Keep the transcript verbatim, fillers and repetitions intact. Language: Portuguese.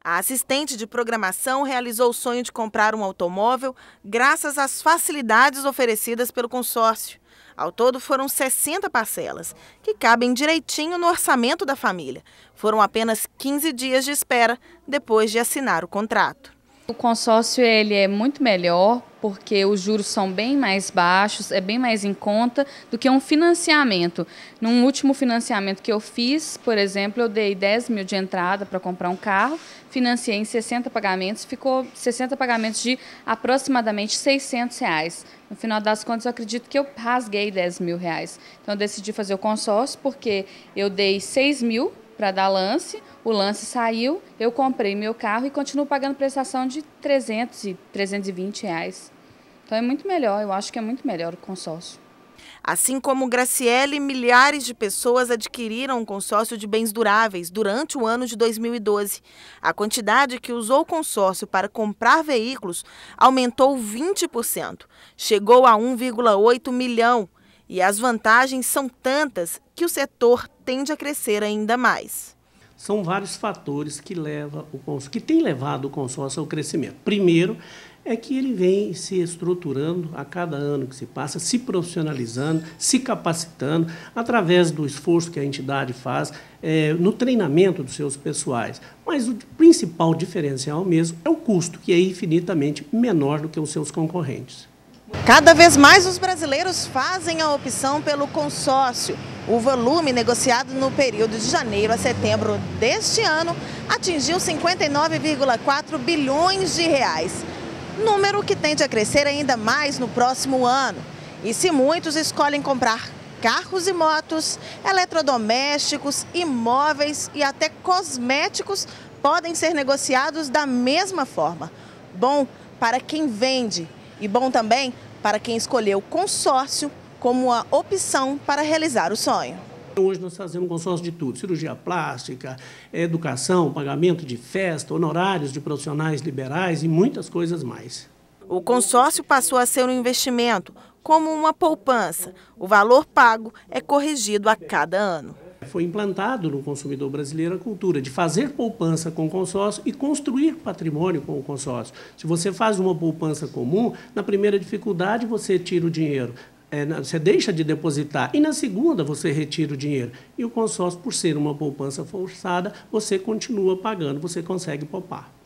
A assistente de programação realizou o sonho de comprar um automóvel graças às facilidades oferecidas pelo consórcio. Ao todo foram sessenta parcelas, que cabem direitinho no orçamento da família. Foram apenas quinze dias de espera depois de assinar o contrato. O consórcio ele é muito melhor porque os juros são bem mais baixos, é bem mais em conta do que um financiamento. Num último financiamento que eu fiz, por exemplo, eu dei dez mil de entrada para comprar um carro, financiei em sessenta pagamentos, ficou sessenta pagamentos de aproximadamente seiscentos reais. No final das contas, eu acredito que eu rasguei dez mil reais. Então, eu decidi fazer o consórcio porque eu dei seis mil para dar lance, o lance saiu, eu comprei meu carro e continuo pagando prestação de trezentos e trezentos e vinte reais. Então é muito melhor, eu acho que é muito melhor o consórcio. Assim como Graciele, milhares de pessoas adquiriram um consórcio de bens duráveis durante o ano de dois mil e doze. A quantidade que usou o consórcio para comprar veículos aumentou vinte por cento, chegou a um vírgula oito milhão. E as vantagens são tantas que o setor tende a crescer ainda mais. São vários fatores que, leva o consórcio, que têm levado o consórcio ao crescimento. Primeiro, é que ele vem se estruturando a cada ano que se passa, se profissionalizando, se capacitando, através do esforço que a entidade faz é, no treinamento dos seus pessoais. Mas o principal diferencial mesmo é o custo, que é infinitamente menor do que os seus concorrentes. Cada vez mais os brasileiros fazem a opção pelo consórcio. O volume negociado no período de janeiro a setembro deste ano atingiu cinquenta e nove vírgula quatro bilhões de reais, número que tende a crescer ainda mais no próximo ano. E se muitos escolhem comprar carros e motos, eletrodomésticos, imóveis e até cosméticos podem ser negociados da mesma forma. Bom para quem vende e bom também para quem escolheu o consórcio como a opção para realizar o sonho. Hoje nós fazemos consórcio de tudo, cirurgia plástica, educação, pagamento de festa, honorários de profissionais liberais e muitas coisas mais. O consórcio passou a ser um investimento, como uma poupança. O valor pago é corrigido a cada ano. Foi implantado no consumidor brasileiro a cultura de fazer poupança com o consórcio e construir patrimônio com o consórcio. Se você faz uma poupança comum, na primeira dificuldade você tira o dinheiro, é, você deixa de depositar e na segunda você retira o dinheiro. E o consórcio, por ser uma poupança forçada, você continua pagando, você consegue poupar.